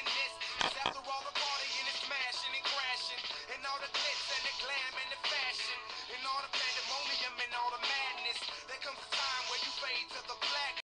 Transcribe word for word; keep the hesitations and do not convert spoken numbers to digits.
sadness. Cause after all the partying and smashing and crashing, and all the glitz and the glam and the fashion, and all the pandemonium and all the madness, there comes a time where you fade to the black.